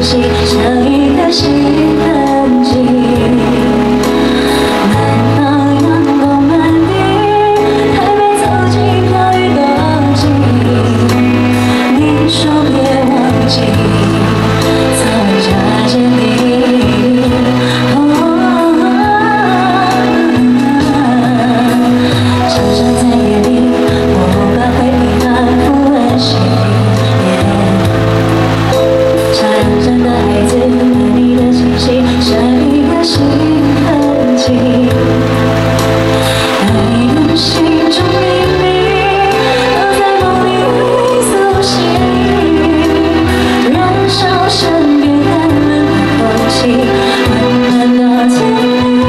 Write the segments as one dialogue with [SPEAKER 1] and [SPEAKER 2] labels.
[SPEAKER 1] 息，像一个新痕迹。南方阳光满地，还没走进飘雨冬季。你说别忘记，早晚差见你。常常在夜里，我把回忆反复温习。傻认真的孩子，对你的气息像一个新痕迹。爱人心中秘密，都在梦里会苏醒，燃烧身边寒冷的空气，温暖到天明。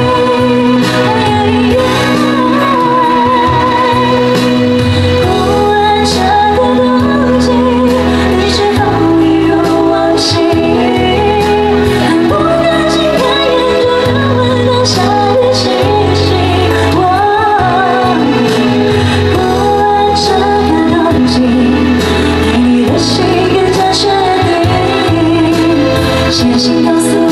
[SPEAKER 1] 不完整的冬季，你是否已如往昔？看不得近看眼中热温当下的气息。不完整的冬季，对你的心更加确定。写信告诉